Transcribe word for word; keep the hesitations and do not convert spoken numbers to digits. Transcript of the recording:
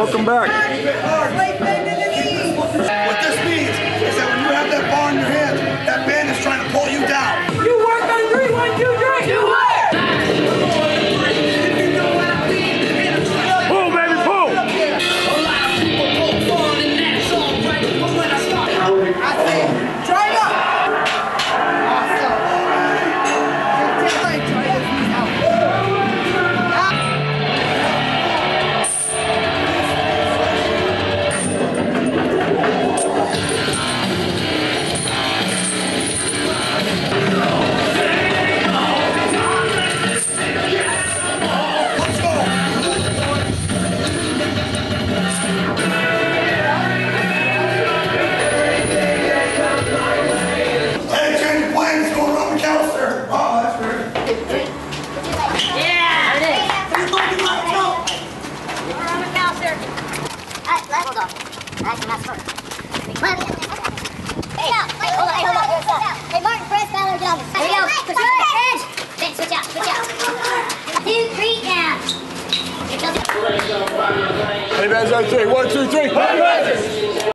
welcome back. What this means is that when you have that bar in your hand, that band is trying to pull you down. You work on three, one, two, three. You work. Pull, baby, pull. I say, try it up. Hold on. Actually, not smoking. Hey, hey, hold on, hey, hold on. Hey, Martin, press, Fowler, get on this. There you go. Switch out, edge. Ben, switch out, switch out. Two, three, down. Hey, that's three. One, two, three.